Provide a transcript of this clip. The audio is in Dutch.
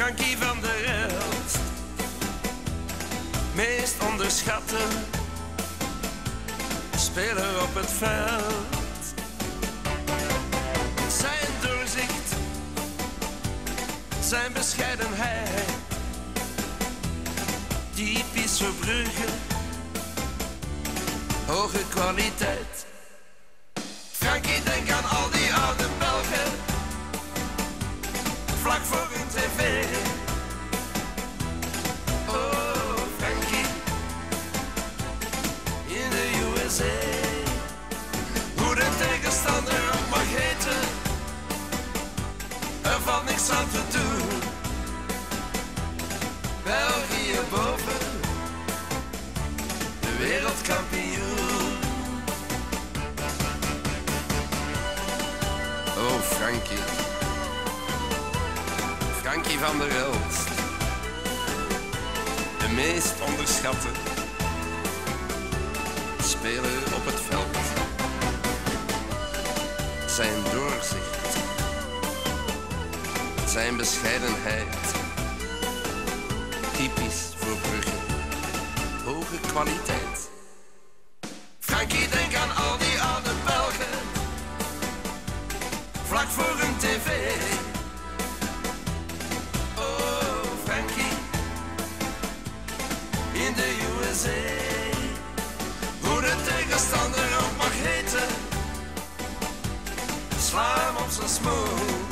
Frankie van der Elst, meest onderschatte speler op het veld. Zijn doorzicht, zijn bescheidenheid, typisch voor Brugge, hoge kwaliteit. Frankie, denk aan al die oude Belgen, vlak voor hun tv. Oh, Frankie, in de USA. Hoe de tegenstander ook mag heten, er valt niks aan te doen. België boven, de wereldkampioen. Oh, Frankie. Frankie van der Elst, de meest onderschatte speler op het veld. Zijn doorzicht, zijn bescheidenheid, typisch voor Brugge, hoge kwaliteit. Frankie, denk aan al die oude Belgen, vlak voor hun tv. Oh, Frankie, in de USA. Hoe de tegenstander ook mag heten, sla hem op zijn smoel.